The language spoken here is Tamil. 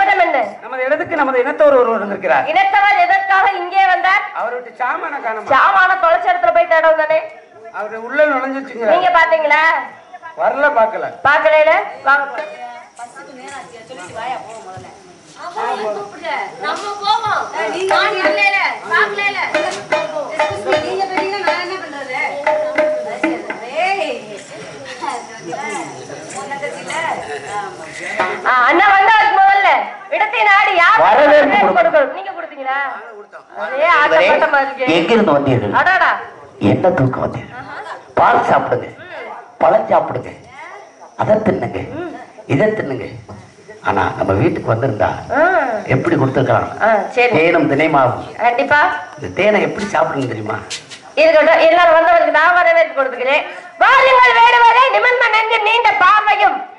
விவரம் என்ன? நமது இடத்துக்கு நமது இனத்தவர் ஒருவர் வந்திருக்கிறார். இனத்தவர் எதற்காக இங்கே வந்தார்? அவர்கிட்ட சாமான காணோம். சாமான தொலைச்ச இடத்துல போய் தேடவும் தானே. அவரு உள்ள நுழைஞ்சிருச்சுங்க. நீங்க பாத்தீங்களா? வரல, பாக்கல. பாக்கலையில வாங்க. நம்ம போவோம். நீங்க வரலையில பாக்கலையில. நீங்க பெரியங்க நான் என்ன பண்றது? அண்ணா வந்தாருக்கு முதல்ல இடத்தை நாடி யார் வரவேற்பு கொடுக்கணும்? நீங்க கொடுத்தீங்களா? அதே ஆட்டப்பட்டமா இருக்கு. எங்க இருந்து வந்தீர்கள்? அடாடா, என்ன தூக்கம் வந்தீர்கள்? பால் சாப்பிடுங்க, பழம் சாப்பிடுங்க, அதை தின்னுங்க, இதை தின்னுங்க. ஆனா நம்ம வீட்டுக்கு வந்திருந்தா எப்படி கொடுத்துருக்கலாம்? தேனும் தினைமாவும். கண்டிப்பா இந்த தேனை எப்படி சாப்பிடுங்க தெரியுமா? இருக்கட்டும், எல்லாரும் வந்தவருக்கு நான் வரவேற்பு கொடுத்துக்கிறேன். வாருங்கள் வேடுவரே, நிமிர்ந்த நெஞ்சு நீண்ட பார்வையும்